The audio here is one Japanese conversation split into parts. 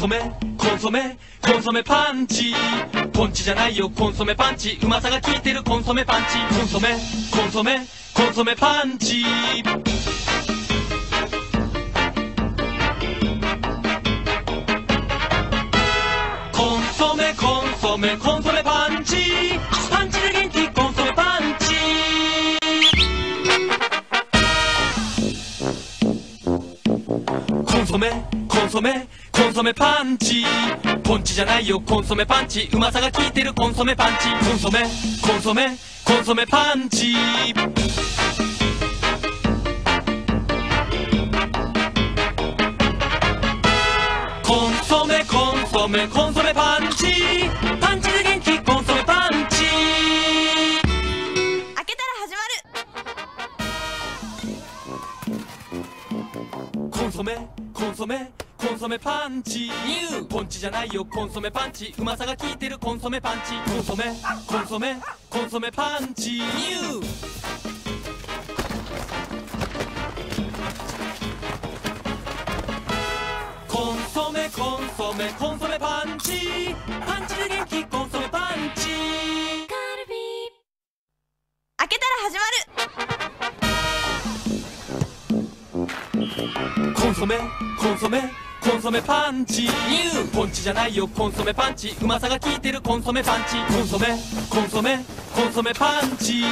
ソメコンソメコンソメパンチ、ポンチじゃないよコンソメパンチ、うまさが効いてるコンソメパンチ、コンソメコンソメコンソメパンチ。コンソメコンソメコンソメパンチ、パンチで元気コンソメパンチ。コンソメコンソメコンソメパンチ、ポンチじゃないよコンソメパンチ、うまさが効いてるコンソメパンチ、コンソメコンソメコンソメパンチ。コンソメコンソメコンソメパンチ、パンチで元気コンソメパンチ。 開けたら始まる。 コンソメコンソメコンソメパンチ、ポンチじゃないよコンソメパンチ、うまさが効いてるコンソメパンチ、コンソメコンソメコンソメパンチ。コンソメコンソメコンソメパンチ、パンチで元気コンソメパンチ。 カルビー。開けたら始まる。 コンソメコンソメコンソメパンチ、ポンチじゃないよコンソメパンチ、うまさが効いてるコンソメパンチ、コンソメコンソメコンソメパンチ。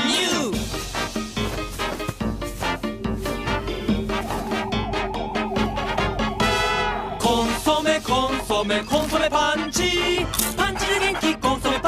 コンソメコンソメコンソメパンチ、パンチで元気コンソメ